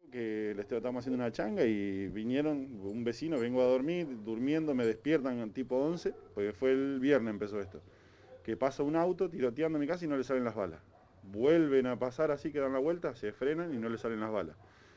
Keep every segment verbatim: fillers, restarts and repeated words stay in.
Que les estábamos haciendo una changa y vinieron un vecino, vengo a dormir, durmiendo, me despiertan tipo once, porque fue el viernes empezó esto. Que pasa un auto tiroteando en mi casa y no le salen las balas. Vuelven a pasar así que dan la vuelta, se frenan y no le salen las balas.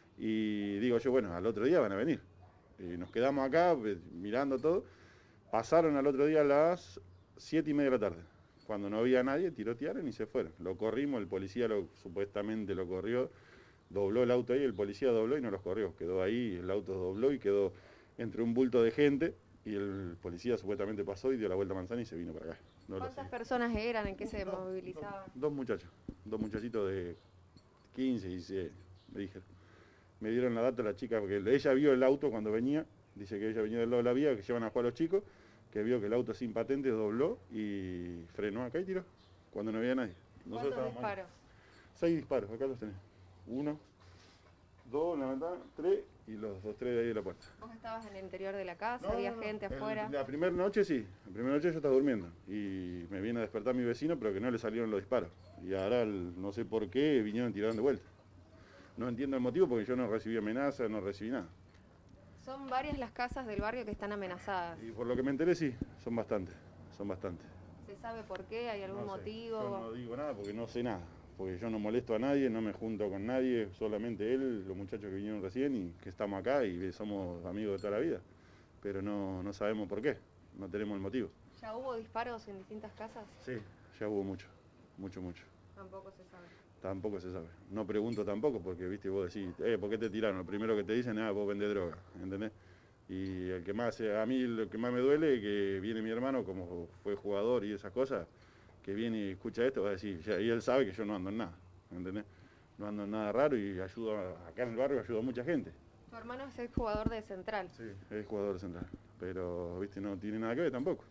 Y digo yo, bueno, al otro día van a venir. Y nos quedamos acá mirando todo. Pasaron al otro día a las siete y media de la tarde. Cuando no había nadie, tirotearon y se fueron. Lo corrimos, el policía lo, supuestamente lo corrió, dobló el auto ahí, el policía dobló y no los corrió. Quedó ahí, el auto dobló y quedó entre un bulto de gente y el policía supuestamente pasó y dio la vuelta a manzana y se vino para acá. No ¿Cuántas personas eran? ¿En qué se dos, movilizaban? dos, dos muchachos, dos muchachitos de quince, dieciséis, me dijeron. Me dieron la data la chica, porque ella vio el auto cuando venía, dice que ella venía del lado de la vía, que llevan a jugar a los chicos, que vio que el auto sin patente dobló y frenó acá y tiró, cuando no había nadie. Nosotros ¿Cuántos disparos? Ahí. Seis disparos, acá los tenés. Uno, dos en la ventana, tres y los dos, tres de ahí de la puerta. ¿Vos estabas en el interior de la casa? No, ¿Había no, no. gente El, afuera? La primera noche sí, la primera noche yo estaba durmiendo y me viene a despertar mi vecino, pero que no le salieron los disparos. Y ahora el, no sé por qué vinieron tirando de vuelta. No entiendo el motivo porque yo no recibí amenaza, no recibí nada. Son varias las casas del barrio que están amenazadas. Y por lo que me enteré sí, son bastantes, son bastantes. ¿Se sabe por qué? ¿Hay algún no sé, motivo? Yo no digo nada porque no sé nada, porque yo no molesto a nadie, no me junto con nadie, solamente él, los muchachos que vinieron recién y que estamos acá y somos amigos de toda la vida. Pero no, no sabemos por qué, no tenemos el motivo. ¿Ya hubo disparos en distintas casas? Sí, ya hubo mucho, mucho, mucho. Tampoco se sabe. Tampoco se sabe. No pregunto tampoco porque, viste, vos decís, eh, ¿por qué te tiraron? Lo primero que te dicen es, ah, vos vendés droga, ¿entendés? Y el que más, a mí lo que más me duele es que viene mi hermano, como fue jugador y esas cosas, que viene y escucha esto, va a decir, ya, y él sabe que yo no ando en nada, ¿entendés? No ando en nada raro y ayudo, a, acá en el barrio ayudo a mucha gente. Tu hermano es el jugador de Central. Sí, es jugador de Central, pero, viste, no tiene nada que ver tampoco.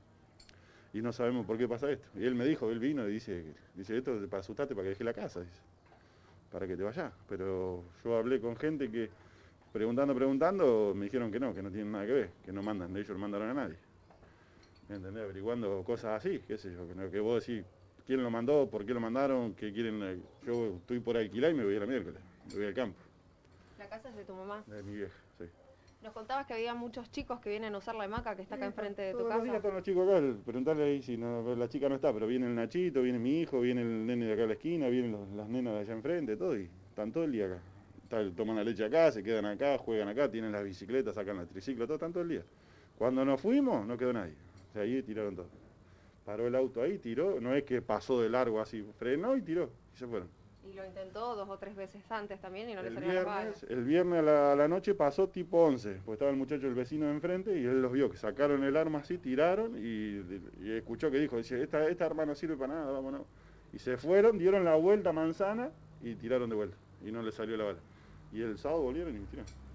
Y no sabemos por qué pasa esto. Y él me dijo, él vino y dice, dice esto para asustarte, para que deje la casa, dice, para que te vayas. Pero yo hablé con gente que, preguntando, preguntando, me dijeron que no, que no tienen nada que ver, que no mandan, de ellos no mandaron a nadie. ¿Me entendés? Averiguando cosas así, qué sé yo, que, que vos decís, quién lo mandó, por qué lo mandaron, qué quieren. Yo estoy por alquilar y me voy a la miércoles, me voy al campo. ¿La casa es de tu mamá? De mi vieja, sí. Nos contabas que había muchos chicos que vienen a usar la hamaca que está acá sí, enfrente de tu casa. Todos los días están los chicos acá, preguntarle ahí si no, la chica no está, pero viene el Nachito, viene mi hijo, viene el nene de acá a la esquina, vienen los, las nenas de allá enfrente, todo, y están todo el día acá. Está, toman la leche acá, se quedan acá, juegan acá, tienen las bicicletas, sacan los triciclos, todo, están todo el día. Cuando nos fuimos, no quedó nadie. O sea, ahí tiraron todo. Paró el auto ahí, tiró, no es que pasó de largo así, frenó y tiró, y se fueron. Y lo intentó dos o tres veces antes también y no el le salieron las balas. El viernes a la, a la noche pasó tipo once, pues estaba el muchacho, el vecino de enfrente, y él los vio, que sacaron el arma así, tiraron, y, y escuchó que dijo, dice, esta, esta arma no sirve para nada, vámonos. Y se fueron, dieron la vuelta a manzana y tiraron de vuelta, y no le salió la bala. Y el sábado volvieron y me tiraron.